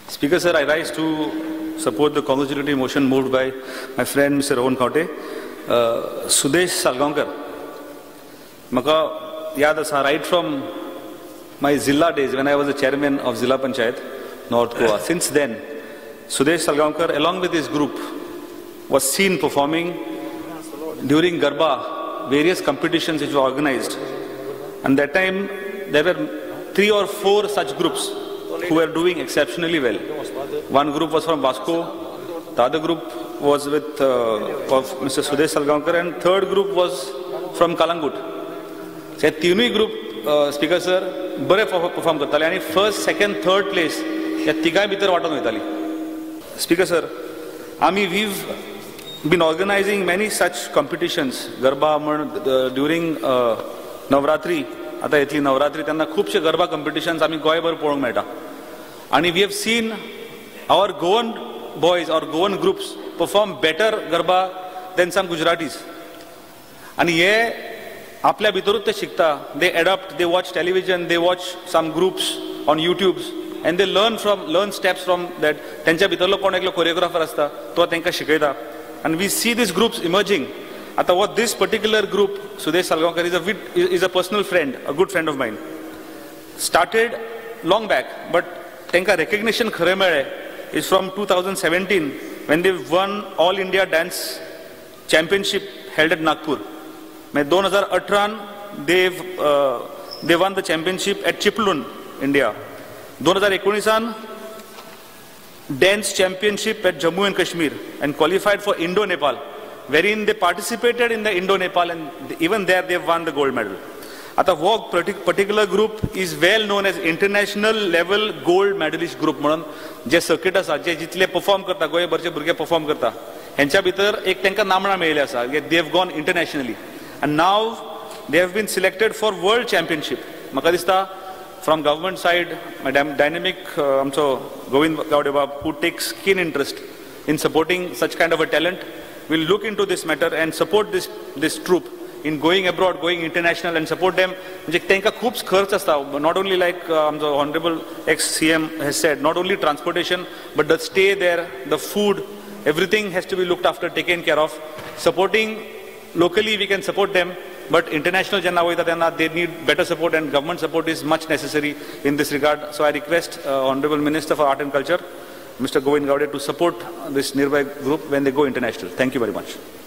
Speaker sir, I rise to support the congratulatory motion moved by my friend Mr. Gaude. Sudesh Salgaonkar. Maka yad asa right from my Zilla days when I was the chairman of Zilla Panchayat, North Goa. Since then, Sudesh Salgaonkar along with his group was seen performing during Garba, various competitions which were organized. And that time there were 3 or 4 such groups who were doing exceptionally well. One group was from Vasco, the other group was with of Mr. Sudesh Salgaonkar, and third group was from Kalangut. So तीनों group, Speaker sir, बरे perform करताले आणि first, second, third place या तिगाय भितर वाटून वयताली. Speaker sir, we've been organizing many such competitions. Garba during Navratri, आता इतली Navratri त्यांना खूपशे Garba competitions आम्ही गोंयभर पळोवंक मेळटा. And we have seen our Goan boys or Goan groups perform better Garba than some Gujaratis. And ye आपल्या भितरूच ते शिकता. They adapt, they watch television, they watch some groups on YouTube, and they learn steps from that. त्यांच्या भितरलो कोण एकलो choreographer असता, तो त्यांका शिकयता. And we see these groups emerging. आता what this particular group, Sudesh Salgaonkar, is a personal friend, a good friend of mine. Started long back, but त्यांका recognition Khare मेळे is from 2017 when they won All India Dance Championship held at Nagpur. 2018 they won the championship at Chiplun, India. 2019 Dance Championship at Jammu and Kashmir and qualified for Indo-Nepal, wherein they participated in the Indo-Nepal, and even there they won the gold medal. Ata wo particular group is well known as international level gold medalist group म्हणून जे circuit आसा जे जितले perform करता गोंयभरचे भुरगे perform करता हेंच्या भितर एक तांकां नामणां मेळिल्लें आसा. They have gone internationally and now they have been selected for world championship. म्हाका दिसता from government side, my dynamic amcho Govind who takes keen interest in supporting such kind of a talent, will look into this matter and support this troop in going abroad, going international, and support them. Not only like the Honorable ex-CM has said, not only transportation, but the stay there, the food, everything has to be looked after, taken care of. Supporting locally, we can support them, but international they need better support, and government support is much necessary in this regard. So I request Honorable Minister for Art and Culture, Mr. Govind Gaude, to support this Nirbhay group when they go international. Thank you very much.